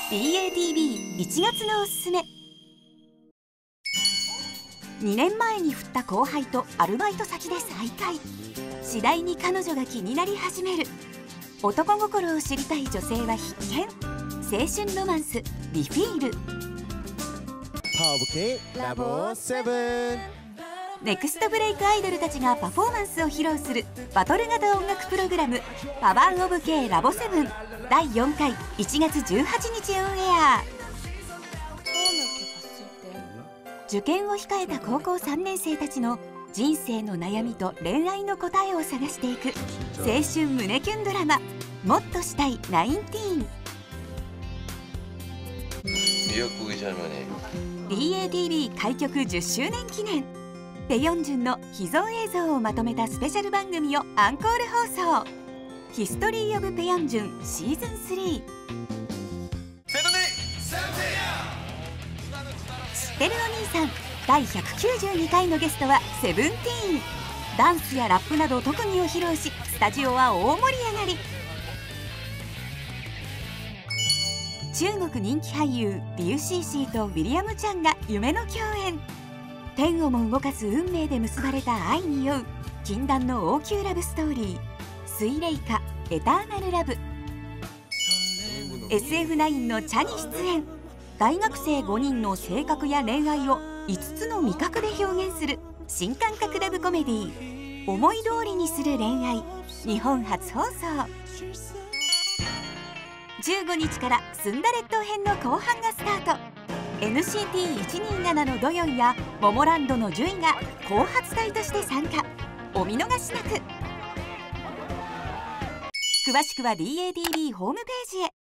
DATV1 月のおすすめ。2年前に振った後輩とアルバイト先で再会。次第に彼女が気になり始める。男心を知りたい女性は必見。青春ロマンスリフィール。 パワーボケラボ7。 ネクストブレイクアイドルたちがパフォーマンスを披露するバトル型音楽プログラムパワーオブ K ラボ7第4回1月18日オンエア。受験を控えた高校3年生たちの人生の悩みと恋愛の答えを探していく青春胸キュンドラマもっとしたい19。 DATV 開局10周年記念ペヨンジュンの秘蔵映像をまとめたスペシャル番組をアンコール放送。ヒストリー・オブ・ペヨンジュンシーズン3。知ってるお兄さん第192回のゲストはセブンティーン。ダンスやラップなど特技を披露しスタジオは大盛り上がり。中国人気俳優リュウ・シーシーとウィリアム・チャンが夢の共演。天をも動かす運命で結ばれた愛に酔う禁断の王宮ラブストーリー水霊花エターナルラブ。 SF9 のチャに出演。大学生5人の性格や恋愛を5つの味覚で表現する新感覚ラブコメディー思い通りにする恋愛日本初放送。15日からスンダレット編の後半がスタート。 NCT127 のドヨンやモモランドのジュイが後発隊として参加。お見逃しなく。詳しくは DATV ホームページへ。